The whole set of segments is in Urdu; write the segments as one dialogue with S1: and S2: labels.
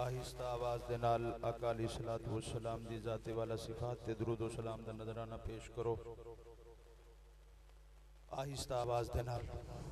S1: آہستہ آواز دے نال آقا علیہ الصلوۃ والسلام دی ذات والا صفات تے درود و سلام دا نظرانہ پیش کرو آہستہ آواز دے نال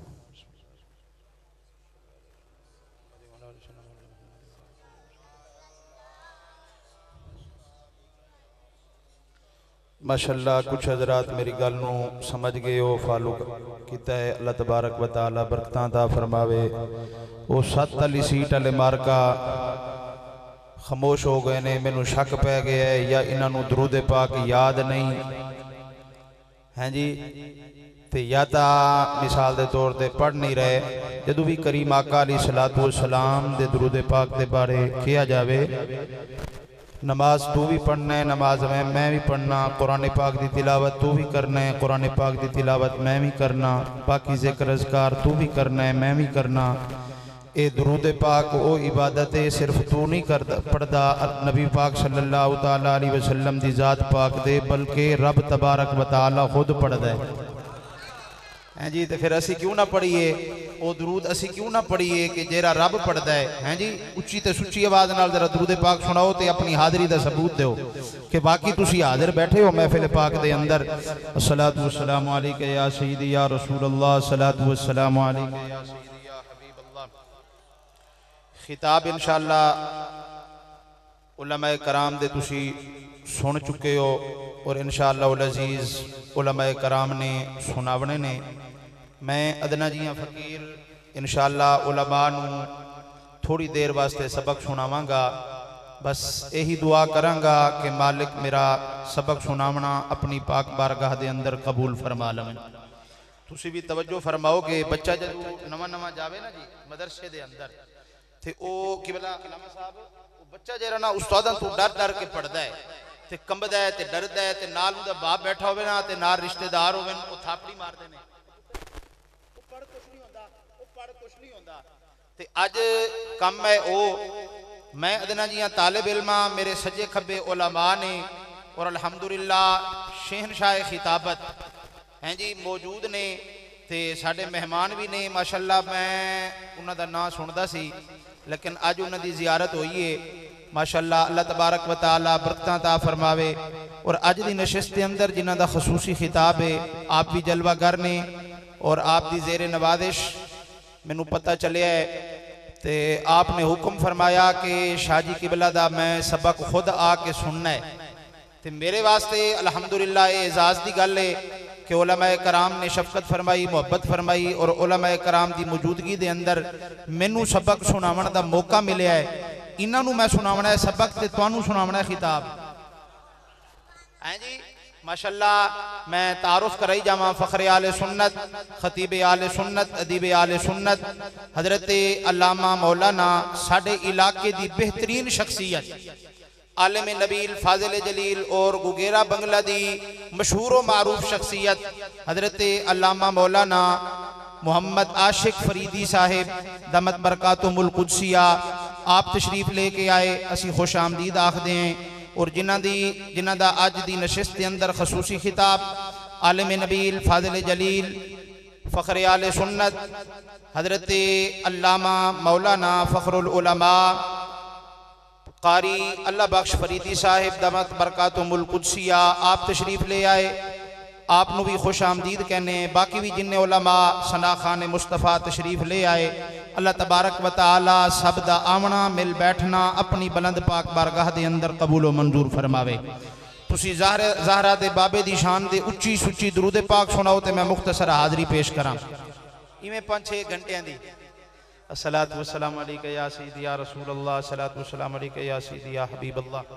S1: ماشاءاللہ کچھ حضرات میری گل نو سمجھ گئے ہو فالو کیتا ہے اللہ تبارک و تعالی برکتاں عطا فرماوے وہ 7 والی سیٹ والے مارکا خاموش ہو گئے نے مینوں شک پہ گیا ہے یا انہاں نوں درود پاک یاد نہیں ہیں جی تے یا تا مثال دے طور تے پڑھ نہیں رہے جدوں بھی کریم آقا علیہ الصلوۃ والسلام دے درود پاک دے بارے کیا جاوے نماز تو بھی پڑھنا ہے نماز میں بھی پڑھنا قرآن پاک دی تلاوت تو بھی کرنا ہے قرآن پاک دی تلاوت میں بھی کرنا باقی ذکر اذکار تو بھی کرنا ہے میں بھی کرنا اے درود پاک او عبادت صرف تو نہیں پڑھدا نبی پاک صلی اللہ تعالی علیہ وسلم دی ذات پاک دے بلکہ رب تبارک و تعالی خود پڑھدا ہے جی تو پھر اسی کیوں نہ پڑھیے او درود اسی کیوں نہ پڑھیے کہ جیرا رب پڑھدا ہے جی اچھی تے سچی آواز نال ذرا درود پاک سناؤ تے اپنی حاضری دا ثبوت دیو کہ باقی تسی حاضر بیٹھے ہو محفل پاک دے اندر الصلاۃ والسلام علیک یا سیدی یا رسول اللہ الصلاۃ والسلام علیک یا سیدی یا حبیب اللہ خطاب انشاءاللہ علماء کرام دے تسی سن چکے ہو اور انشاءاللہ العزیز علماء کرام نے سناونے نے میں ادنا جیاں فقیر انشاءاللہ علماء نوں تھوڑی دیر واسطے سبق سناواں گا بس یہی دعا کراں گا کہ مالک میرا سبق سناونا اپنی پاک بارگاہ دے اندر قبول فرما لویں تسی بھی توجہ فرماؤ کہ بچہ جدوں نواں جاوے نا جی مدرسے دے اندر تے او قبلہ علامہ صاحب او بچہ جیرا نا استاداں تو ڈر کے پڑھدا ہے تے کمبدا ہے تے ڈردا ہے تے نال اوندا باپ بیٹھا ہوے نا تے نال رشتہ دار ہوے او تھاپڑی ماردے نے تے اج کم ہے او میں ادنا جیاں طالب علماں میرے سجے کھبے علماء نے اور الحمدللہ شہنشاہ خطابت ہیں جی موجود نے تے ساڈے مہمان بھی نے ماشاءاللہ میں انہاں دا نام سندا سی لیکن اج انہاں دی زیارت ہوئی ہے ماشاءاللہ اللہ تبارک و تعالی برکتاں عطا فرماوے اور اج دی نشست دے اندر جنہاں دا خصوصی خطاب ہے آپ بھی جلوہ گر نے اور آپ دی زیر نوازش مینوں پتہ چلیا ہے تے آپ نے حکم فرمایا کہ شاہ جی قبلہ دا میں سبق خود آ کے سننا ہے تے میرے واسطے الحمدللہ اعزاز دی گل ہے کہ علماء کرام نے شفقت فرمائی محبت فرمائی اور علماء کرام دی موجودگی دے اندر مینوں سبق سناون دا موقع ملیا ہے انہاں نوں میں سناونا ہے سبق تے تانوں سناونا ہے خطاب ہیں جی ماشاءاللہ میں تعارف کرائی جاواں فخر آل سنت خطیب آل سنت ادیب آل سنت حضرت علامہ مولانا ساڑھے علاقے دی بہترین شخصیت عالم نبیل فاضل جلیل اور گگیرہ بنگلہ دی مشہور و معروف شخصیت حضرت علامہ مولانا محمد عاشق فریدی صاحب دامت برکاتہم القدسیہ آپ تشریف لے کے آئے اسی خوش آمدید آخدے ہیں اور جنہ دا آج دی نشست دے اندر خصوصی خطاب عالم نبیل فاضل جلیل فخر آل سنت حضرت علامہ مولانا فخر العلماء قاری اللہ بخش فریدی صاحب دامت برکاتہم القدسیہ آپ تشریف لے آئے آپ نو بھی خوش آمدید کہنے باقی بھی جن علماء ثنا خان مصطفیٰ تشریف لے آئے اللہ تبارک و تعالی سب دا آمنا مل بیٹھنا اپنی بلند پاک بارگاہ دے اندر قبول و منظور فرماوے تسی زہرہ دے بابے دی شان دے اچھی سچی درود پاک سناؤ تے میں مختصر حاضری پیش کراں میں 5-6 گھنٹے دی الصلاۃ والسلام علیک یا سیدی یا رسول اللہ الصلاۃ والسلام علیک یا سیدی یا حبیب اللہ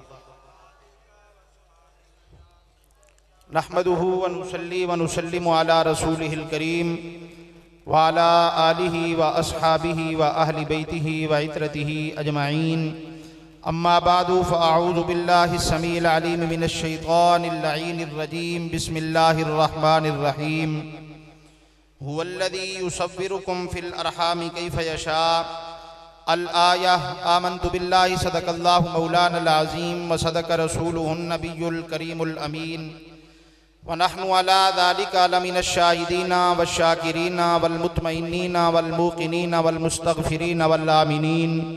S1: نحمده ونصلي ونسلم على رسوله الكريم وعلى آله وأصحابه وأهل بيته وعترته أجمعين أما بعد فأعوذ بالله السميع العليم من الشيطان اللعين الرجيم بسم الله الرحمن الرحيم هو الذي يصوركم في الأرحام كيف يشاء الآية آمنت بالله صدق الله مولانا العظيم وصدق رسوله النبي الكريم الأمين ونحن على ذلك لمن الشاهدين والشاكرين والمطمئنين والموقنين والمستغفرين والآمنين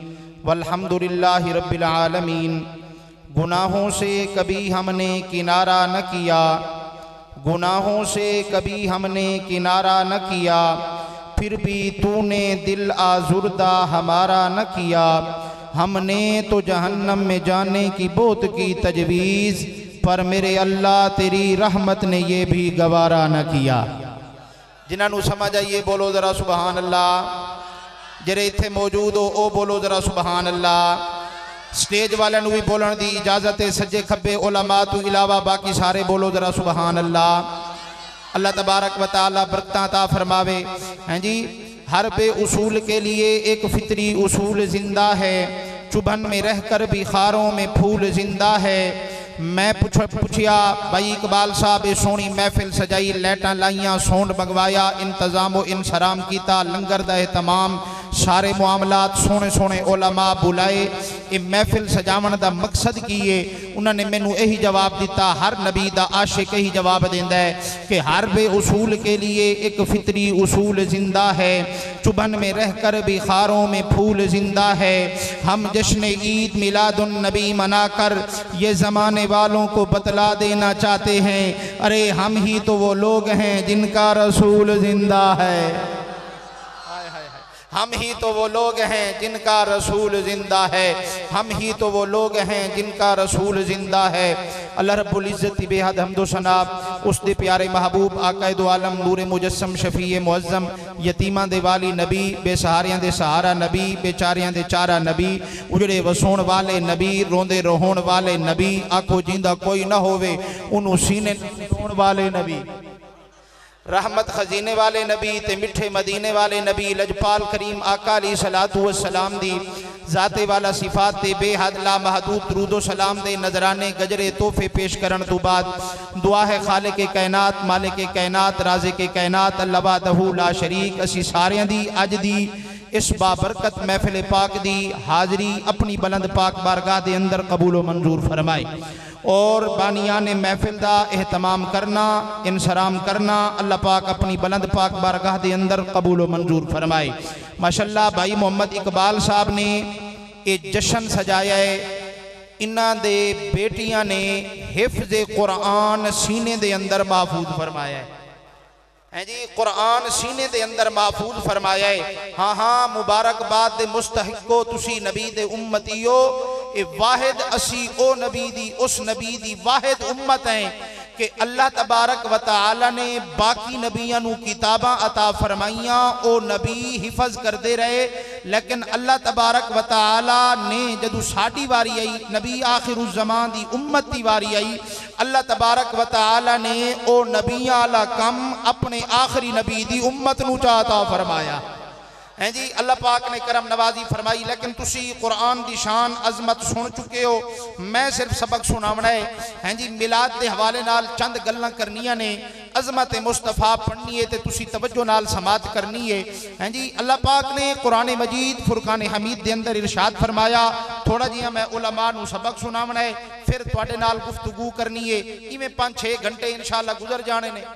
S1: वल्हम्दुलिल्लाहि रब्बिल आलमीन। गुनाहों से कभी हमने किनारा न किया, गुनाहों से कभी हमने किनारा न किया, फिर भी तूने दिल आज़ुर्दा हमारा न किया। हमने तो जहन्नम में जाने की बहुत की तजवीज़, पर मेरे अल्लाह तेरी रहमत ने ये भी गवारा न किया। जिन्होंने समझ आइए बोलो ज़रा सुबहान अल्लाह। जेरे इत्थे मौजूद हो ओ बोलो ज़रा सुबहान अल्लाह। स्टेज वाले भी बोलने की इजाज़त है, सज्जे खब्बे उलमा तो इलावा बाकी सारे बोलो ज़रा सुबहान अल्लाह। अल्लाह तबारक व तआला बरकतां अता फरमावे। हैं जी, हर बे उसूल के लिए एक फितरी उसूल जिंदा है, चुभन में रहकर भी खारों में फूल जिंदा है। मैं पूछिया भाई इकबाल साहब सोनी महफिल सजाई, लैटां लाइयां, सोंड मंगवाया, इंतजामो इंसराम कीता, लंगर दा तमाम सारे मामलात सोने सोने उलमा बुलाए। ये महफिल सजावन का मकसद की है? उन्होंने मैनू यही जवाब दिता, हर नबी दा आशिक यही जवाब देंदा है कि हर बे उसूल के लिए एक फितरी उसूल जिंदा है, चुभन में रहकर भी खारों में फूल जिंदा है। हम जश्न ईद मिलादुन नबी मनाकर ये ज़माने वालों को बतला देना चाहते हैं, अरे हम ही तो वो लोग हैं जिनका रसूल जिंदा है। हम ही तो वो लोग हैं जिनका रसूल जिंदा है, हम ही तो वो लोग हैं जिनका रसूल जिंदा है। अल्लाह रब्बुल इज़्ज़त बेहद हम्दो सना उस दे प्यारे महबूब आक़ाए दो आलम नूरे मुजस्सम शफीए मुअज़्ज़म यतीमां दे वाली नबी, बेसहारियां दे सहारा नबी, बेचारियां दे चारा नबी, उजड़े वसोण वाले नबी, रोंदे रोहण वाले नबी, आखो जिंदा कोई ना होवे उन्हों सीने रोण वाले नबी, रहमत खजीने वाले नबी ते मिठे मदीने वाले नबी, लजपाल करीम आका अलैहिस्सलातु वस्सलाम दी ज़ाते वाला सिफात ते बेहद ला महदूद दरूदो सलाम दे नजराने गजरे तोहफे पेश करन तो बाद दुआ है खालिक कायनात, मालिक कायनात, राज़िक कायनात अल्लाह वहदहू ला शरीक असी सारियां दी अज दी इस बाबरकत महफिल पाक दी हाज़री अपनी बुलंद पाक बारगाह दे अंदर कबूल व मंजूर फरमाए और बानियाने महफिल दा एहतमाम करना, इंसराम करना अल्लाह पाक अपनी बुलंद पाक बारगाह दे अंदर कबूल व मंजूर फरमाए। माशाअल्लाह भाई मोहम्मद इकबाल साहब ने ये जश्न सजाया है। इन्हां दे बेटियां ने हिफ्ज़े कुरान सीने दे अंदर महफूज फरमाया है जी, कुरान सीने दे अंदर महफूज फरमाया है। हाँ हाँ मुबारकबाद दे मुस्तहिको तुसी नबी दे उम्मतियो, ए वाहिद असी ओ नबी दी उस नबी दी वाहिद उम्मत हैं कि अल्लाह तबारक व तआला ने बाकी नबियां नू किताबां अता फरमाइयां, ओ नबी हिफज करते रहे, लेकिन अल्लाह तबारक व तआला ने जदू साडी वारी आई, नबी आखिरुज़ ज़मान दी उम्मत दी वारी आई, अल्लाह तबारक व तआला ने ओ नबियां ला कम अपने आखिरी नबी दी उम्मत नू चाहता फरमाया हैं जी। अल्लाह पाक ने करम नवाजी फरमाई। लेकिन तुसी कुरान दी शान अजमत सुन चुके हो, मैं सिर्फ सबक सुनावना है जी। मिलाद के हवाले नाल चंद गल्लां करनियां ने, अजमत मुस्तफा पढ़नी है तो तुसी तवज्जो नाल समात करनी है हैं जी। अल्लाह पाक ने कुरान मजीद फुरकान हमीद के अंदर इरशाद फरमाया, थोड़ा जिहा मैं उलमा नू सबक सुनावना है, फिर तुहाडे नाल गुफ्तगू करनी है। इवें 5-6 घंटे इंशाअल्लाह गुजर जाने ने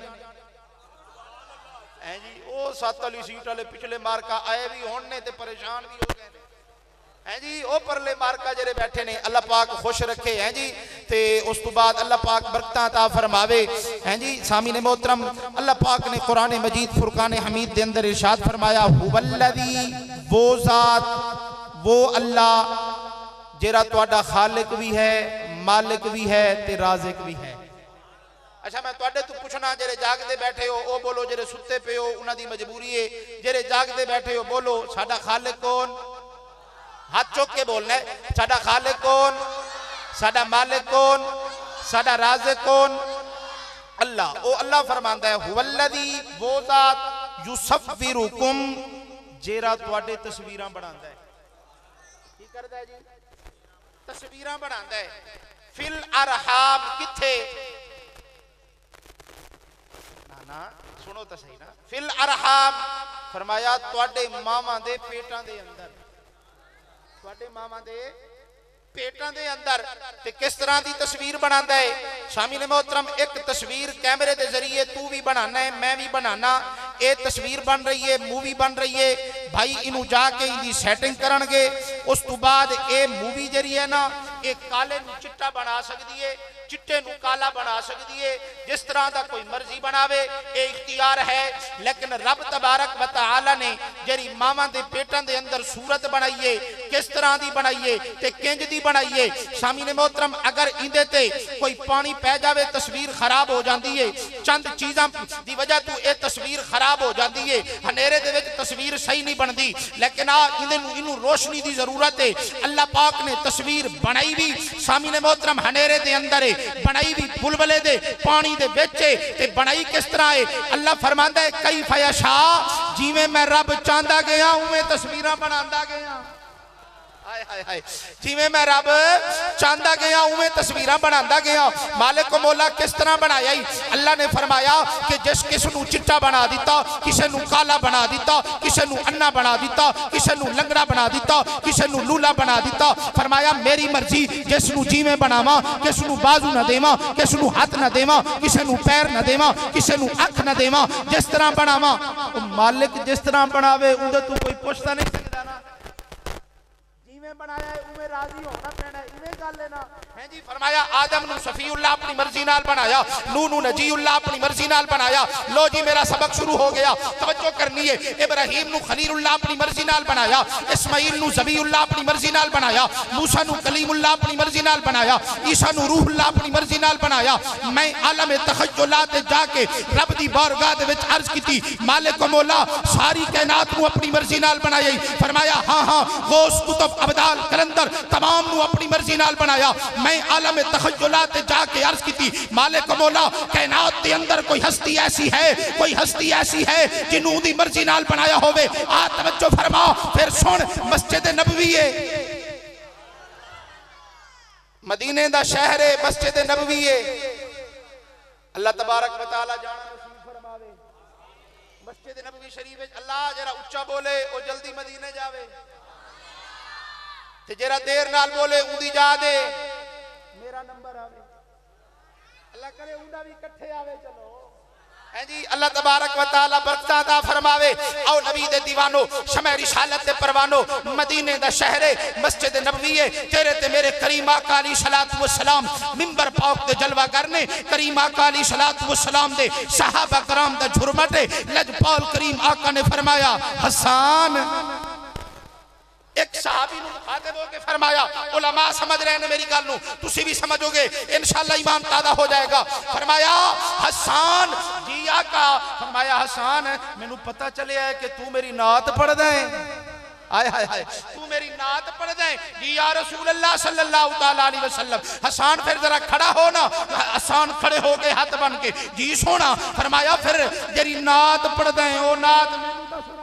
S1: हैं जी। वो 7 वाली सीट वाले पिछले मार्का आए भी होने ते परेशान भी हो गए हैं जी। वो परले मार्का जेरे बैठे ने अल्लाह पाक खुश रखे हैं जी। ते उस तो बाद अल्लाह पाक बरकतां अता फरमावे हैं जी। सामीन मोहतरम अल्लाह पाक ने कुरान मजीद फुरकान हमीद के अंदर इरशाद फरमाया, हुवल्लज़ी, वो ज़ात, वो अल्लाह जेरा तुहाडा खालिक भी है, मालिक भी है ते राज़िक भी है। अच्छा मैं तुहाडे तो पूछना, जेरे जागते बैठे हो ओ बोलो, जेरे सुते पे हो उन्हां दी मजबूरी है, जेरे जागते बैठे हो बोलो साडा खालिक कौन? हाथ चुक के बोलना है। साडा खालिक कौन? साडा मालिक कौन? साडा राज़िक कौन? अल्लाह। ओ अल्लाह फरमांदा है, हुवल्लज़ी, वो ज़ात, युसव्विरुकुम, जेरा तुहाडे तस्वीरां बनांदा है। की करदा है जी? तस्वीरां बनांदा है। फिल अरहाम, किथे? ना सुनो तो सही ना। फिल अरहाम फरमाया तुहाडे मावां दे पेटां दे अंदर, तुहाडे मावां दे पेटां दे अंदर। ते किस तरह की तस्वीर बनांदा है? शामिल मोहतरम, एक तस्वीर कैमरे के जरिए तू भी बनाना है, मैं भी बनाना। اے تصویر بن رہی ہے مووی بن رہی ہے بھائی انہوں جا کے اندھی سیٹنگ کرنگے اس تو بعد اے مووی جری ہے نا اے کالے نو چٹا بنا سکتی ہے چٹے نو کالا بنا سکتی ہے جس طرح دا کوئی مرضی بناوے اے اختیار ہے لیکن رب تبارک و تعالی نے جری ماما دے پیٹن دے اندر صورت بنائیے کس طرح دی بنائیے تے کنج دی بنائیے سامعین محترم اگر اندے تے کوئی پانی پہ جاوے تصویر خراب ہو جاندی ہے چند چیزاں دی وجہ تو اے تصویر خراب ہو جاندی ہے ہنیرے دے وچ تصویر صحیح نہیں بندی لیکن انہوں روشنی دی ضرورت ہے اللہ پاک نے تصویر بنائی بھی سامعین محترم ہنیرے دے اندر ہے بنائی بھی بلبلے دے پانی دے بیچے تے بنائی کس طرح ہے اللہ فرماندا ہے کئی فیشا جیویں میں رب چاندہ گیا ہوں میں تصویرہ بناندہ گیا جی میں رب چاندہ گیا ہوں میں تصویرہ بناندہ گیا مالک و مولا کس طرح بنایا ہی اللہ نے فرمایا کہ جس کس نو چٹا بنا دیتا کسے نو کالا بنا دیتا کسے نو انہ بنا دیتا کسے نو لنگڑا بنا دیتا کسے نو لولا بنا دیتا فرمایا میری مرضی جس نو جی میں بناما کس نو بازو نہ دیما کس نو ہاتھ نہ دیما کسے نو پیر نہ دیما کسے نو اکھ نہ دیما جس طرح بناما مالک جس طرح بناوے اندھے تو کوئی پوچھتا نہیں سکتا نا بنایا ہے انہیں راضی ہونا پہنا ہے انہیں گال لینا ہے جی فرمایا آدم نو صفی اللہ اپنی مرضی نال بنایا نو نجی اللہ اپنی مرضی نال بنایا لو جی میرا سبق شروع ہو گیا توجہ کرنی ہے ابراہیم نو خلیل اللہ اپنی مرضی نال بنایا اسماعیل نو زبی اللہ اپنی مرضی نال بنایا موسیٰ نو کلیم اللہ اپنی مرضی نال بنایا عیسیٰ نو روح اللہ اپنی مرضی نال بنایا میں عالم تخیلات جا کے رب دی بارگاہ دے وچ عرض کی تھی مالک و مولا ساری کائنات نو اپنی مرضی نال بنایا فرمایا ہاں غوث کتب عبدال کلندر تمام نو اپنی مرضی نال بنایا میں عالم تخیلات جا کے عرض کی تھی مالک و مولا کائنات دے اندر کوئی ہستی ایسی ہے جنہوں دی مرضی نال بنایا ہوئے توجہ فرما پھر سن مسجد نبوی ہے مدینے دا شہر ہے مسجد نبوی ہے اللہ تبارک و تعالی جانا نصیب فرماوے مسجد نبوی شریف اللہ جرا اچھا بولے او جلدی مدینے جاوے تے جرا دیر نال بولے اندھی جا دے میرا نمبر آوے اللہ کرے اندھا بھی کٹھے آوے چلو ہے جی اللہ تبارک و تعالی برکتہ عطا فرماوے او نبی دے دیوانو شمع رسالت دے پروانو مدینے دا شہر مسجد نبوی ہے تیرے تے میرے کریم آقا علیہ السلام منبر پاک دے جلوہ کرنے کریم آقا علیہ السلام دے صحابہ کرام دا جھرمٹے لجپال کریم آقا نے فرمایا حسان ایک صحابی نو مخاطب ہو کے فرمایا علماء سمجھ رہے ہیں میری گل نو تسی بھی سمجھو گے انشاءاللہ ایمان تازہ ہو جائے گا فرمایا حسان جی آقا فرمایا حسان میں نو پتہ چلے ہے کہ تو میری نعت پڑھ دیں آئے تو میری نعت پڑھ دیں جی یا رسول اللہ صلی اللہ علیہ وسلم حسان پھر ذرا کھڑا ہونا حسان کھڑے ہو گئے ہاتھ بن کے جی سونا فرمایا پھر جری نعت پڑھ دیں او نعت میں نو دسنا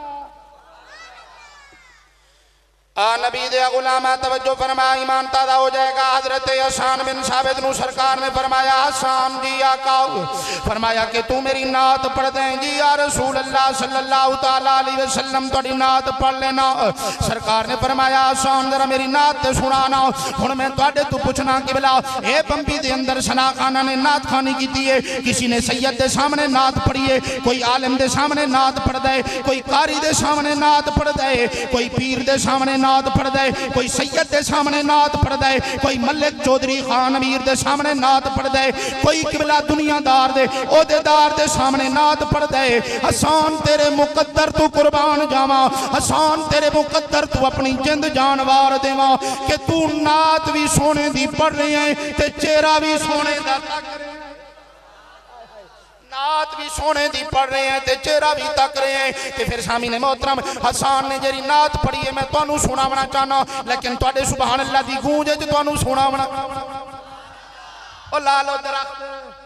S1: نبی دے غلامہ توجہ فرمایا ایمان تازہ ہو جائے گا حضرت حسان بن ثابت نو سرکار نے فرمایا حسان جی آقا فرمایا کہ تو میری نعت پڑھ دیں جی یا رسول اللہ صلی اللہ علیہ وسلم توڑی نعت پڑھ لینا سرکار نے فرمایا حسان ذرا میری نعت سنانا ہن میں توڑے تو پوچھنا کہ بلا اے بمبی دے اندر ثنا خانہ نے نعت خانی کی دیئے کسی نے سید دے سامنے نعت پڑھیے کوئی عالم دے سامنے نعت پڑھ دے کوئی قاری دے سامنے نعت پڑھ دے کوئی پیر دے سامنے نعت پڑھ دے کوئی سید دے سامنے نعت پڑھ دے کوئی ملک چودری خان امیر دے سامنے نعت پڑھ دے کوئی قبلہ دنیا دار دے عہدے دار دے سامنے نعت پڑھ دے حسان تیرے مقدر تو قربان جاواں حسان تیرے مقدر تو اپنی جند جانوار دیواں کہ تو نعت بھی سونے دی پڑھ رہی ہیں تے چہرہ بھی سونے دا تک رہے ہیں نعت بھی سونے دی پڑھ رہے ہیں تے چہرہ بھی تک رہے ہیں تے پھر سامعین محترم حسان نے جری نعت پڑھی ہے میں تانوں سناونا چاہنا لیکن تواڈے سبحان اللہ دی گونج وچ تانوں سناونا او لالو درخت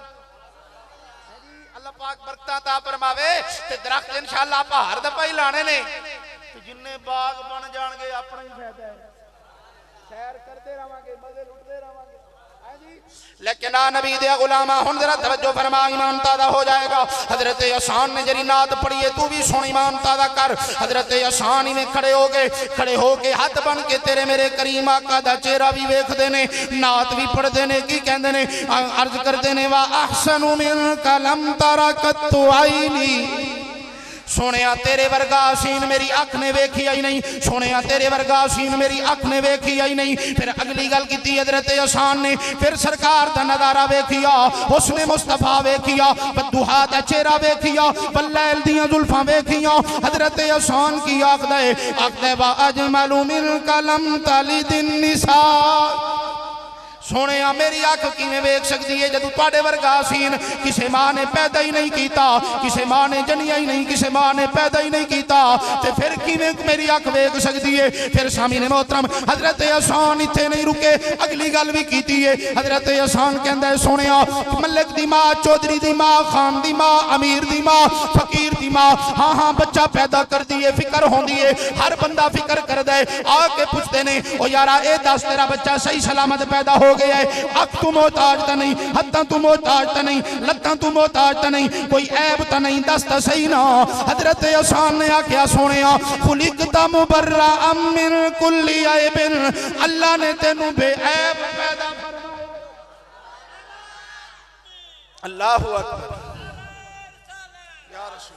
S1: اللہ پاک برکتاں عطا فرماوے تے درخت انشاءاللہ پہاڑ دے پئی لانے نے تے جننے باغ بن جان گے اپنا ہی فائدہ ہے سیر کرتے رہواں گے مزے لٹتے رہواں گے لیکن نبی دے غلامہ ہن ذرا توجہ فرما ایمان تازہ ہو جائے گا حضرت حسان نے جری نعت پڑھی ہے تو بھی سن ایمان تازہ کر حضرت حسان ہی میں کھڑے ہو کے ہاتھ بن کے تیرے میرے کریم آقا دا چہرہ بھی ویکھ دینے نعت بھی پڑھ دینے کی کہندے نے عرض کر دینے وا احسن من کلم ترکت عینی سونیا تیرے ورگا حسین میری اکھ نے ویکھی آئی نہیں، سونیا تیرے ورگا حسین میری اکھ نے ویکھی آئی نہیں۔ پھر اگلی گل کیتی حضرت حسان نے، پھر سرکار دا نظارہ ویکھیا، حسن مصطفیٰ ویکھیا، بدوہا دا چہرہ ویکھیا، واللیل دیاں زلفاں ویکھیا۔ حضرت حسان کی آخدہ وَأَجْمَلُ مِنْكَ لَمْ تَلِدِ النِّسَاء۔ سونیا میری آنکھ کی میں ویکھ سکتی ہے جدو تواڈے ورگا حسین کسے ماں نے پیدا ہی نہیں کیتا، کسے ماں نے جنیا ہی نہیں، کسے ماں نے پیدا ہی نہیں کیتا، تے پھر کی میں میری آنکھ ویکھ سکتی ہے۔ پھر سامعین محترم حضرت حسان اتھے نہیں رکے، اگلی گل بھی کیتی ہے۔ حضرت حسان کہندا ہے سونیا ملک دی ماں، چودھری دی ماں، خان دی ماں، امیر دی ماں، فقیر دی ماں ہاں ہاں بچہ پیدا کر دیئے، فکر ہون دیئے، ہر بندہ فکر کر دے، آ کے پوچھتے نے او یارا اے دس تیرا بچہ صحیح سلامت پیدا ہو گیا ہے، اک تو محتاج تا نہیں، ہتھاں تو محتاج تا نہیں، لتاں تو محتاج تا نہیں، کوئی عیب تا نہیں، دس تا صحیح نہ۔ حضرت حسان نے آکھیا سونیا خلقت مبرأ من کل عیب، اللہ نے تینوں بے عیب پیدا فرمایا۔ اللہ اکبر یا رسول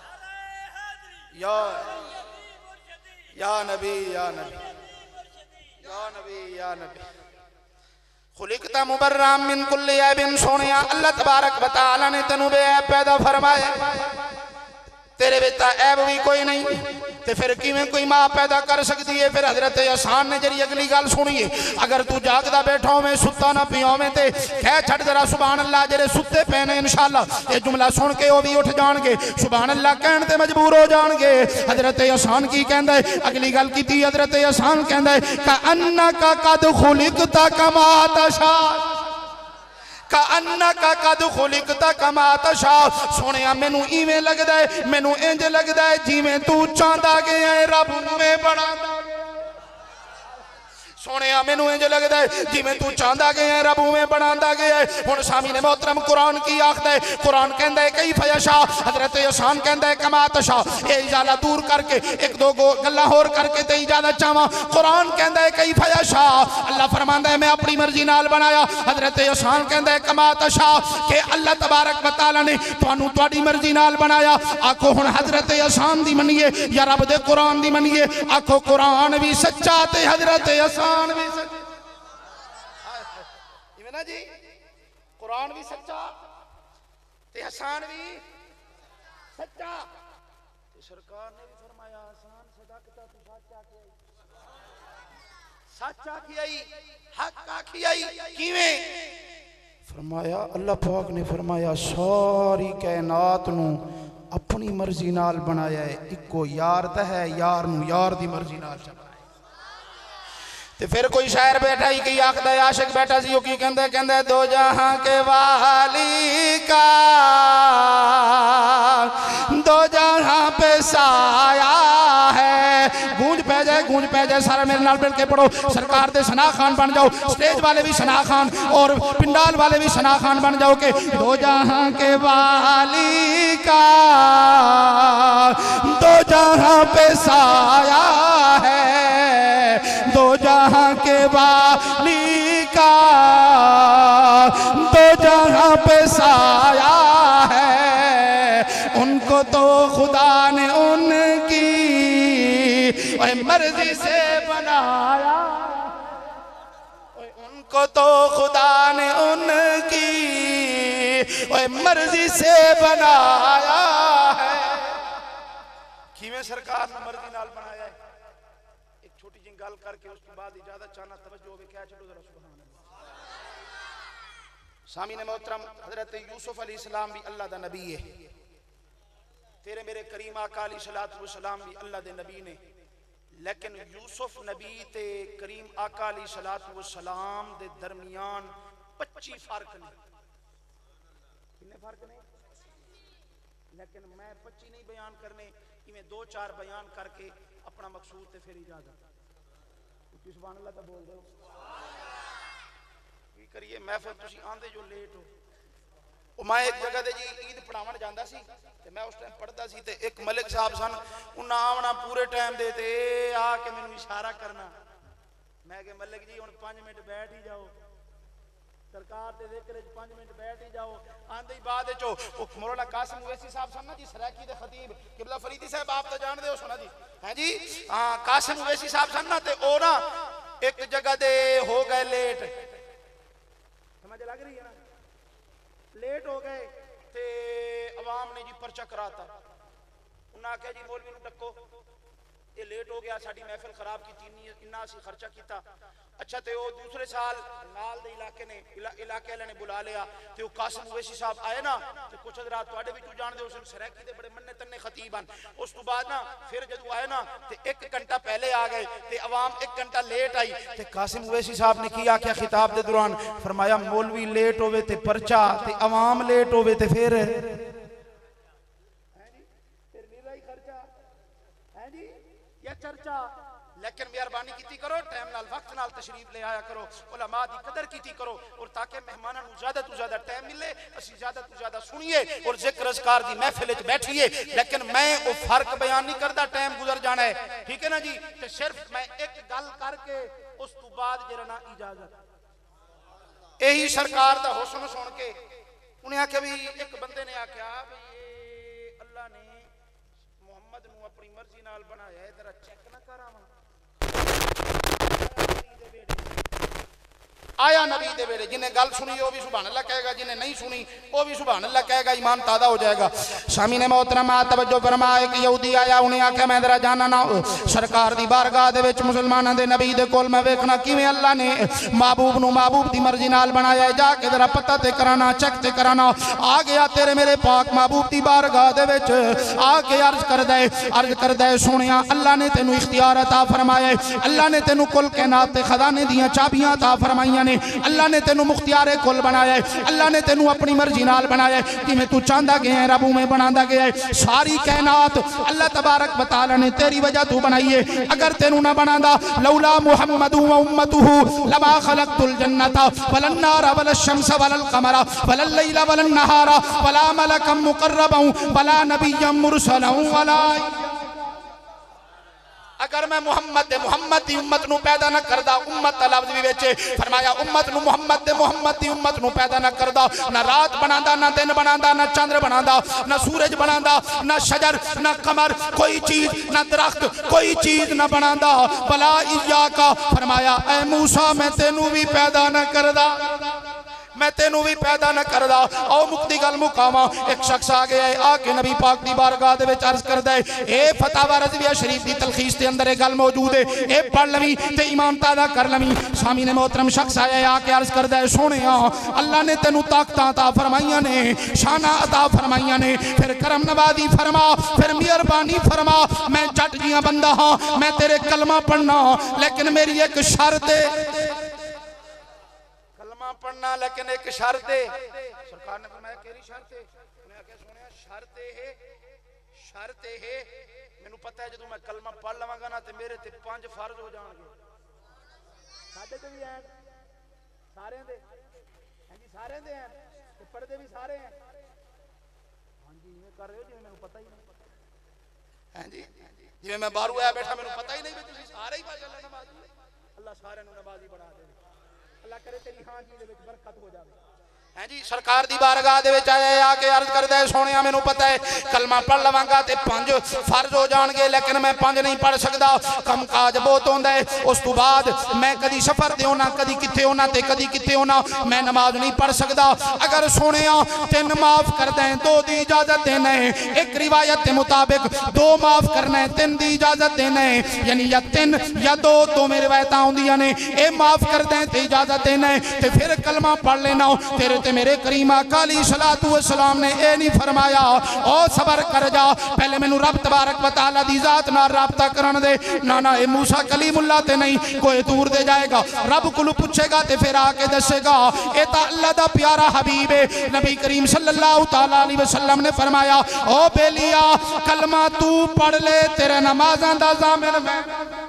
S1: اللہ، یا نبی یا نبی یا نبی یا نبی۔ خلقت مبرأ من کل عیب، سونیا اللہ تبارک و تعالی نے تینوں بے عیب پیدا فرمایا، تیرے بیٹا عیب بھی کوئی نہیں، تے پھر کیویں کوئی ماں پیدا کر سکتی ہے۔ پھر حضرت حسان نے جڑی اگلی گل سنی ہے، اگر تو جاگدا بیٹھا میں ستا نہ پیو میں تے کہہ چھڑ ذرا سبحان اللہ، جڑے ستے پے نے انشاءاللہ یہ جملہ سن کے وہ بھی اٹھ جان گے، سبحان اللہ کہن تے مجبور ہو جان گے۔ حضرت حسان کی کہندا ہے، اگلی گل کیتی حضرت حسان کہندا ہے کأنک قد خلقت کما تشاء، کأنک قد خلقت کما تشاء، سونیا مینوں ایویں لگدا ہے، مینوں انج لگدا ہے جویں تو چاہندا گیا ہے رب میں بنانا۔ سونیا مینوں انج لگدا ہے جویں تو چاہندا گیا ہے رب میں بنانا گیا ہے۔ ہن سامعین محترم قرآن کی آخدا ہے، قرآن کہندا ہے کیف یشاء، حضرت حسان کہندا ہے کما تشاء۔ اے اجازت دور کر کے ایک دو گلاں ہور کر کے تے اجازت چاہواں، قرآن کہندا ہے کیف یشاء، اللہ فرماندا ہے میں اپنی مرضی نال بنایا۔ حضرت حسان کہندا ہے کما تشاء، کہ اللہ تبارک و تعالی نے تانوں تہاڈی مرضی نال بنایا۔ آکھو ہن حضرت حسان دی منیے یا رب دے قرآن دی منیے، آکھو قرآن بھی سچا تے حضرت حسان بھی سچا۔ نا جی قرآن بھی سچا تے حسان بھی سچا، سرکار نے بھی فرمایا حسان صدقتا تو سچا کیائی حق کیائی کیویں؟ فرمایا اللہ پاک نے فرمایا ساری کائنات نو اپنی مرضی نال بنایا ہے، اکو یار تے ہے، یار نو یار دی مرضی نال چلا۔ تے پھر کوئی شاعر بیٹھا ہی کی آخدہ ہے، عاشق بیٹھا سی کی کہندہ ہے دو جہاں کے والی کا دو جہاں پہ سایہ ہے۔ گونج پہ جائے سارا میرے نال مل کے پڑھو، سرکار دے ثنا خان بن جاؤ، سٹیج والے بھی ثنا خان اور پنڈال والے بھی ثنا خان بن جاؤ کہ دو جہاں کے والی کا دو جہاں پہ سایہ ہے، دو جہاں کے والی کا دو جہاں پہ سایہ ہے، ان کو تو خدا نے ان کی مرضی سے بنایا، ان کو تو خدا نے ان کی مرضی سے بنایا ہے۔ کیویں سرکار نے مرضی نال بنایا ہے؟ ایک چھوٹی جی گل کر کے اس کے بعد اجازت چاہنا توجہ ہوئے کیا چھوڑو ذرا سبحان اللہ۔ سامعین محترم حضرت یوسف علیہ السلام بھی اللہ دا نبی ہے، تیرے میرے کریم آقا علیہ السلام بھی اللہ دے نبی نے، لیکن یوسف نبی تے کریم آقا علیہ السلام دے درمیان 25 فرق نے، کتنے فرق نے؟ لیکن میں 25 نہیں بیان کرنے، میں دو چار بیان کر کے اپنا مقصود تے پھر اجازت۔ سبحان اللہ تا بول دو کی کریے محفل تسی آندے جو لیٹ ہو۔ میں ایک جگہ دے جی عید پڑھاون جاندا سی تے میں اس ٹائم پڑھدا سی تے ایک ملک صاحب سن انہاں آونا پورے ٹائم دے تے آ کے مینوں اشارہ کرنا، میں کہ ملک جی ہن 5 منٹ بیٹھ ہی جاؤ، سرکار دے ذکر وچ 5 منٹ بیٹھ ہی جاؤ آندے ہی بعد وچ مولانا قاسم اویسی صاحب سن نا جی سرائکی دے خطیب قبلہ فریدی صاحب آپ تو جان دے ہو سنا جی ہاں جی قاسم اویسی صاحب سن نا تے او نا ایک جگہ دے ہو گئے لیٹ سمجھ لگ رہی ہے نا لیٹ ہو گئے تے عوام نے جی پرچہ کراتا انہاں کہا جی مولوی نو ڈکو یہ لیٹ ہو گیا ساڑی محفل خراب کی انہاں سی خرچہ کیتا اچھا تے وہ دوسرے سال نال دے علاقے نے بلا لیا تے وہ قاسم اویسی صاحب آئے نا تے کچھ حضرات تواڈے وچوں جان دے اس سرائکی دے بڑے مننے تنے خطیب ہیں اس تو بعد نا پھر جدوں آئے نا تے 1 گھنٹہ پہلے آ گئے تے عوام 1 گھنٹہ لیٹ آئی تے قاسم اویسی صاحب نے کیا کیا خطاب دے دوران فرمایا مولوی لیٹ ہوئے تے پرچہ تے عوام لیٹ ہوئے تے پھر یا چرچا لیکن مہربانی کیتی کرو ٹائم نال وقت نال تشریف لے آیا کرو علماء دی قدر کیتی کرو اور تاکہ مہماناں نوں زیادہ تو زیادہ ٹائم ملے اسی زیادہ تو زیادہ سنیے اور ذکر اذکار دی محفل وچ بیٹھیے لیکن میں وہ فرق بیان نہیں کردا ٹائم گزر جانا ہے ٹھیک ہے نا جی تے صرف میں ایک گل کر کے اس تو بعد جرنا اجازت یہی سرکار دا حسن سن کے انہیں آکھیا بھی ایک بندے نے آکھیا بھی اللہ نے محمد نو اپنی مرضی نال بنایا ہے ذرا چیک نہ کراواں آیا نبی دے بیڑے جنہیں گل سنی وہ بھی سبحان اللہ کہے گا جنہیں نہیں سنی وہ بھی سبحان اللہ کہے گا ایمان تازہ ہو جائے گا سامعین محترم توجہ فرمائے کہ یہودی آیا انہیں آکھیا میں ذرا جانا نہ سرکار دی بارگاہ دے وچ مسلماناں دے نبی دے کول میں ویکھنا کیویں اللہ نے محبوب نو محبوب دی مرضی نال بنایا ہے جا کے ذرا پتہ تے کرانا چیک تے کرانا آ گیا تیرے میرے پاک محبوب دی بارگاہ دے وچ آ کے عرض کردا ہے سونیا اللہ نے تینو اختیار عطا فرمایا ہے اللہ نے تینو کل کائنات تے خزانے دیاں چابیاں عطا فرمائیاں اللہ نے تینو مختیار کل بنایا ہے اللہ نے تینو اپنی مرضی نال بنایا ہے کہ میں تو چاندہ گیا ہے ربوں میں بناندہ گیا ہے ساری کائنات اللہ تبارک و تعالی نے تیری وجہ تو بنائی ہے اگر تینو نہ بناندہ لولا محمد و امتہ لما خلقت الجنت ولا النار ولا الشمس ولا القمر ولا الليل ولا النهار ولا ملكا مقربا ولا نبيا مرسلا ولا اگر میں محمد دی امت نو پیدا نہ کردا امت کا لفظ بھی ویچے فرمایا امت نو محمد دی امت نو پیدا نہ کردا نہ رات بناندا نہ دن بناندا نہ چندر بناندا نہ سورج بناندا نہ شجر نہ قمر کوئی چیز نہ درخت کوئی چیز نہ بناندا بلا ایاکا فرمایا اے موسیٰ میں تینو بھی پیدا نہ کردا میں تینو بھی پیدا نہ کردا او مقتی گل مقامہ ایک شخص آگے آئے آکے نبی پاک دی بارگاہ دے وچ عرض کر دے اے فتاوہ رضویہ شریف دی تلخیص دے اندر ایک گل موجود ہے اے پڑھ لمی تے ایمان تازہ کر لمی سامعین محترم شخص آئے آکے عرض کر دے سونیا اللہ نے تینو طاقتاں عطا فرمائیاں نے شانہ عطا فرمائیاں نے پھر کرم نوازی فرما پھر مہربانی فرما میں جٹ جیاں بندہ ہاں میں تیرے کلمہ پڑھنا لیکن میری ایک شرط ہے پڑھنا لیکن ایک شرط ہے سرکار نے فرمایا کیری شرط ہے انہیں آکے سنیا شرط ہے میں پتہ ہے جدو میں کلمہ پڑھ لواں گا نا تے میرے تے 5 فرض ہو جان گے ساڈے تے بھی ہیں سارے دے ہاں جی سارے دے ہیں تے پڑھدے بھی سارے ہیں ہاں جی یہ کر رہے ہو جی میں پتہ ہی نہیں ہاں جی جی میں باہر آیا بیٹھا میں پتہ ہی نہیں بھی تسی سارے ہی ماشاءاللہ نمازی اللہ سارے نوں نمازی بنا دے اللہ کرے تیری ہاں جی دے وچ برکت ہو جاوے ہیں جی سرکار دی بارگاہ دے وچ آئے آکے عرض کردے سونیا مینوں پتہ ہے کلمہ پڑھ لواں گا تے 5 فرض ہو جان گے لیکن میں 5 نہیں پڑھ سکدا کم کاج بہت ہوندا ہے اس تو بعد میں کدی سفر تے ہونا کدی کتے ہونا تے کدی کتے ہونا میں نماز نہیں پڑھ سکدا اگر سونیا 3 معاف کر دیں 2 دی اجازت دینا ہے ایک روایت کے مطابق 2 معاف کرنا ہے 3 دی اجازت دینا ہے یعنی یا 3 یا 2 میں روایتاں ہوندیاں نے اے معاف کر دیں تے اجازت دینا ہے تے پھر کلمہ پڑھ لینا تیرے تے میرے کریم آقا علیہ السلام نے اے نہیں فرمایا او صبر کر جا پہلے میں رب تبارک و تعالی دی ذات نہ رابطہ کرن دے نانا اے موسیٰ کلیم اللہ تے نہیں کوئی دور دے جائے گا رب کلو پوچھے گا تے پھر آکے دسے گا اے تا اللہ دا پیارا حبیب ہے نبی کریم صلی اللہ علیہ وسلم نے فرمایا او بیلیا کلمہ تو پڑھ لے تیرے نمازاں دا ضامن میں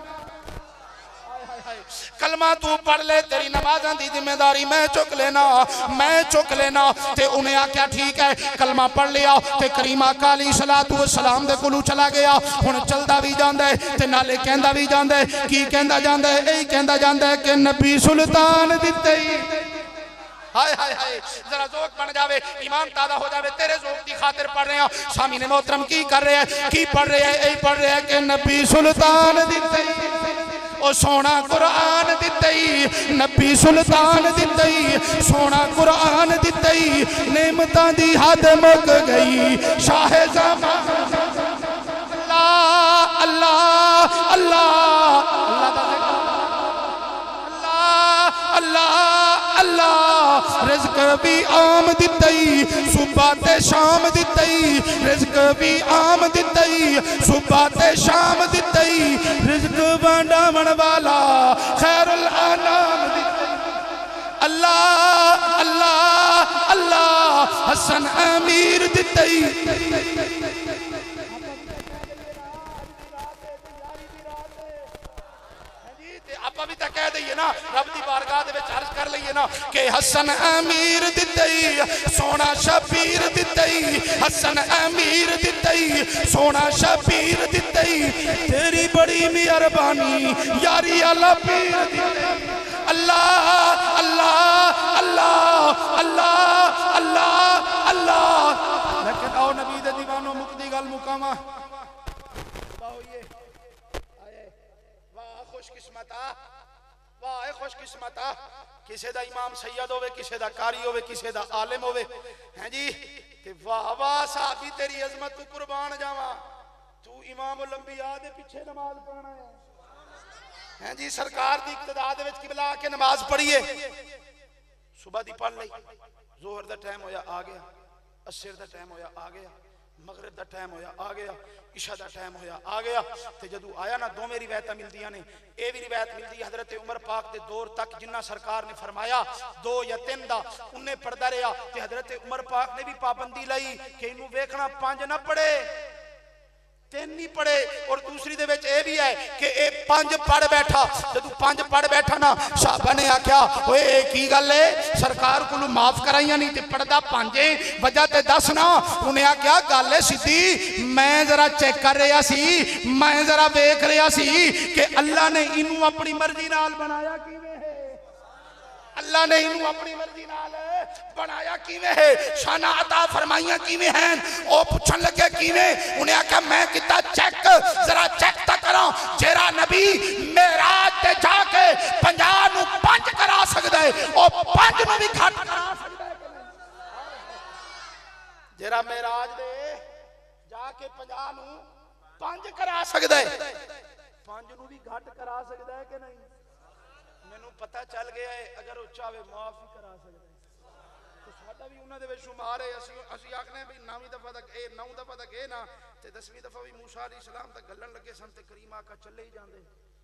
S1: کلمہ تو پڑھ لے تیری نمازاں دی ذمہ داری میں چک لینا تے انہیں آکیا ٹھیک ہے کلمہ پڑھ لیا تے کریم آقا علیہ السلام دے کلو چلا گیا ہن چلدا بھی جاندا ہے تے نالے کہندا بھی جاندا ہے کی کہندا جاندا ہے اے کہندا جاندا ہے کہ نبی سلطان دتے ہائے ہائے ہائے ذرا ذوق بن جاوے ایمان تازہ ہو جاوے تیرے ذوق کی خاطر پڑھ رہے ہیں سامعین محترم کی کر رہے ہیں کی پڑھ رہے ہیں یہی پڑھ رہے ہیں کہ نبی سلطان دیتے او سونا قرآن دیتے نبی سلطان دیتے سونا قرآن دیتے نعمتاں دی حد مک گئی شاہ زمان اللہ اللہ اللہ اللہ اللہ رزق بھی عام دیتے صبح تے شام دیتے رزق بھی عام دیتے صبح تے شام دیتے رزق بانڈا من والا خیر الانام دیتے اللہ اللہ اللہ حسن امیر دیتے آپ ابھی تک کہہ دئیے نا رب دی بارگاہ دے وچ عرض کر لئیے نا کہ حسن امیر دتئی سونا شبیر دتئی حسن امیر دتئی سونا شبیر دتئی تیری بڑی مہربانی یاری اللہ پیر دتئی اللہ اللہ اللہ اللہ اللہ اللہ لیکن آؤ نبی دے دیوانوں مقدی گل مقامہ خوش قسمتا واہ خوش قسمتا کسے دا امام سید ہوئے کسے دا قاری ہوئے کسے دا عالم ہوئے ہیں جی کہ واہ واہ صحابی تیری عظمت تو قربان جاواں تو امام الانبیاء دے پیچھے نماز پڑھنا ہے ہیں جی سرکار دی اقتداء دے وچ قبلہ کے نماز پڑھیے صبح دی پڑھ لئی ظہر دا ٹائم ہویا آ گیا عصر دا ٹائم ہویا آ گیا مغرب دا ٹائم ہویا آ گیا عشاء دا ٹائم ہویا آ گیا تے جدو آیا نا دو میری روایتاں مل دیا نے اے بھی روایت مل دی حضرت عمر پاک دے دور تک جنہ سرکار نے فرمایا 2 یا 3 دا انہیں پڑھدا رہا تے حضرت عمر پاک نے بھی پابندی لائی کہ انہوں ویکھنا 5 نہ پڑھے 3 نہیں پڑھے اور دوسری دے وچ اے بھی ہے کہ اے 5 پڑھ بیٹھا جدو 5 پڑھ بیٹھا نا صحابہ نے آکھیا اوے کی گل ہے سرکار کولوں معاف کرائیاں نہیں تے پڑھدا 5 وجہ تے دس نا انہیں آکھیا گل ہے سیدھی میں ذرا چیک کر رہا سی میں ذرا ویکھ رہا سی کہ اللہ نے انہوں اپنی مرضی نال بنایا کیویں ہے اللہ نے انہوں اپنی مرضی نال بنایا کیویں ہے شانہ عطا فرمائیاں کیویں ہیں او پوچھن لگے کیویں انہیں آکھا میں کتا چیک ذرا چیک تا کراں جیرا نبی معراج تے جا کے 50 نو 5 کرا سکدا ہے او 5 نو بھی گھٹ کرا سکدا ہے جیرا معراج دے جا کے 50 نو 5 کرا سکدا ہے 5 نو بھی گھٹ کرا سکدا ہے کہ نہیں مینوں پتہ چل گیا ہے اگر وہ چاہے معاف ہی کرا سکدا ہے تو ساڈا بھی انہاں دے وچ شمار ہے اسی آکھنے بھی 9ویں دفعہ تک اے 9 دفعہ تک اے نا تے 10ویں دفعہ بھی موسیٰ علیہ السلام تک گلن لگے سن تے کریم آقا چلے ہی جاندے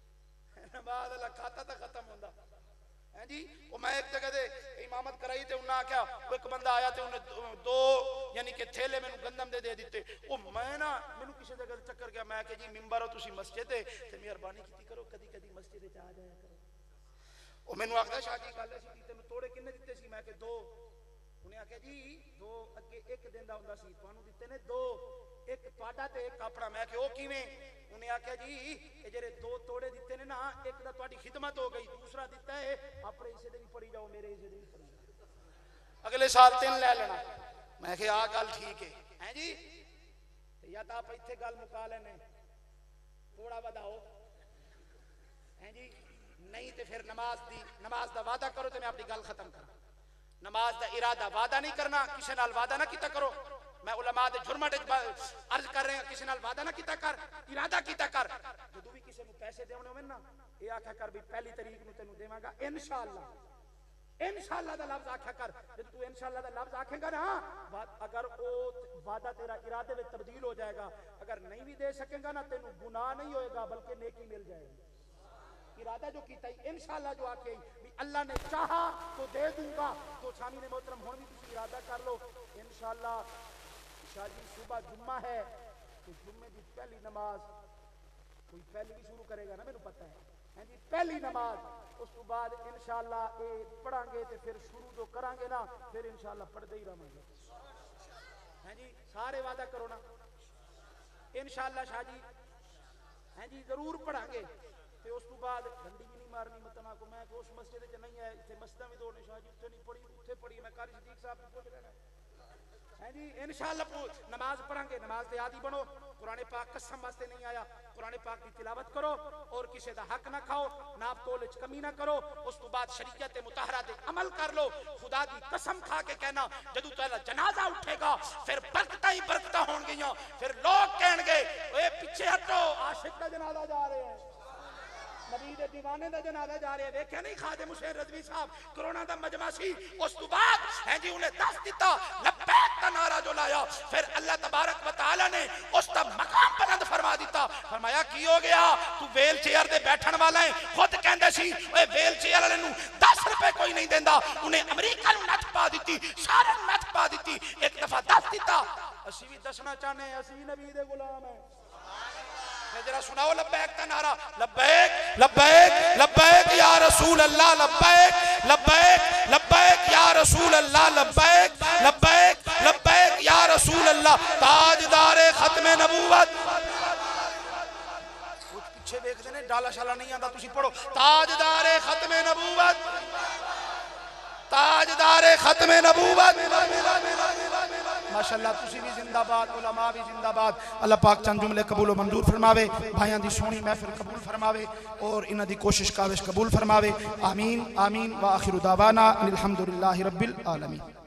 S1: بعد اللہ کھاتا تا ختم ہوندا ہیں جی وہ میں ایک جگہ دے امامت کرائی تے انہاں کیا وہ ایک بندہ آیا تے انہیں 2 یعنی کہ تھیلے میں گندم دے دیتے وہ میں نا مینوں کسی جگہ چکر گیا میں کہ جی منبر ہو تسی مسجد ہے تے مہربانی کیتی کرو کدی کدی مسجد وچ آ جایا کرو وہ مینوں آکھدا شاہ جی گل سی تینوں توڑے کنے دتے سی میں کہ 2 انہیں آکھیا جی 2 اگے ایک دن دا ہوندا سی تانوں دتے نے 2 ایک تہاڈا تے ایک اپنا میں کہ او کیویں انہیں آکھیا جی اے جڑے 2 توڑے دتے نے نا ایک دا تہاڈی خدمت ہو گئی دوسرا دتا ہے اپنے حصے دے بھی پڑھی جاؤ میرے حصے دے بھی پڑھی جاؤ اگلے سال 3 لے لینا میں کہ آ گل ٹھیک ہے ہیں جی یا تا آپ ایتھے گل مکا لینے تھوڑا وداؤ ہیں جی نہیں تے پھر نماز دا وعدہ کرو تے میں اپنی گل ختم کراں نماز دا ارادہ وعدہ نہیں کرنا کسی نال وعدہ نہ کیتا کرو میں علماء دے جرمٹ عرض کر رہے ہیں کسی نال وعدہ نہ کیتا کر ارادہ کیتا کر جدوں بھی کسی نو پیسے دیونے ہوے نا اے آکھیا کر بھی پہلی تاریخ نو تینوں دیواں گا انشاءاللہ دا لفظ آکھیا کر جب تو انشاءاللہ دا لفظ آکھے گا نا اگر او وعدہ تیرا ارادے میں تبدیل ہو جائے گا اگر نہیں بھی دے سکے گا نا تینوں گناہ نہیں ہوئے گا بلکہ نیکی مل جائے گی ارادہ جو کیتا ہے انشاءاللہ جو آکے بھی اللہ نے چاہا تو دے دوں گا تو سامعین محترم ہون بھی تسی ارادہ کر لو انشاءاللہ شاہ جی صبح جمعہ ہے تو جمعے دی پہلی نماز کوئی پہلی بھی شروع کرے گا نا میرے پتہ ہے جی پہلی نماز اس تو بعد انشاءاللہ اے پڑھاں گے تے پھر شروع جو کران گے نا پھر انشاءاللہ پڑھدے ہی رہاں گے ہیں جی سارے وعدہ کرو نا انشاءاللہ شاہ جی ہیں جی ضرور پڑھاں گے تے اس تو بعد گھنٹی بھی نہیں
S2: مارنی متنا کو میں کہ اس مسجد وچ نہیں ہے ایتھے مسجداں وی دو نے شاہ جی اوتھے نہیں پڑھی اوتھے پڑھی میں قاری صدیق صاحب کو پوچھ لینا ہے جی انشاءاللہ نماز پڑھیں گے نماز دے عادی بنو قرآن پاک قسم واسطے نہیں آیا قرآن پاک کی تلاوت کرو اور کسی دا حق نہ کھاؤ ناپ تول وچ کمی نہ کرو اس تو بعد شریعت مطہرہ دے عمل کر لو خدا دی قسم کھا کے کہنا جدوں تیرا جنازہ اٹھے گا پھر برکتاں ہی برکتاں ہون گیاں پھر لوگ کہن گے اے پیچھے ہٹو عاشق دا جنازہ جا رہے ہیں نبی دے دیوانے دا جنازہ جا رہے ہیں دیکھے نہیں خواجہ مشیر رضوی صاحب کرونا دا مجمع سی اس تو بعد ہیں جی انہیں دس دیتا لبیک کا نعرہ جو لایا پھر اللہ تبارک و تعالی نے اس تا مقام بلند فرما دیتا فرمایا کی ہو گیا تو ویل چیئر دے بیٹھن والا ہے خود کہندے سی اے ویل چیئر والے نو 10 روپے کوئی نہیں دیندا انہیں امریکہ نو نت پا دیتی سارے نت پا دیتی ایک دفعہ دس دیتا اسی بھی دسنا چاہنے اسی نبی دے غلام ہیں جرا سناؤ لبیک کا نعرہ لبیک لبیک لبیک یا رسول اللہ لبیک لبیک لبیک یا رسول اللہ لبیک لبیک لبیک یا رسول اللہ تاجدار ختم نبوت کچھ پیچھے دیکھ دینے ڈالا شالا نہیں آندا تسی پڑھو تاجدار ختم نبوت تاجدار ختم نبوت ماشاءاللہ تسی بھی زندہ باد علماء بھی زندہ باد اللہ پاک چند جملے قبول و منظور فرماوے بھائیاں دی سونی محفل قبول فرماوے اور انہاں دی کوشش کاوش قبول فرماوے آمین آمین وآخر دعوانا الحمدللہ رب العالمین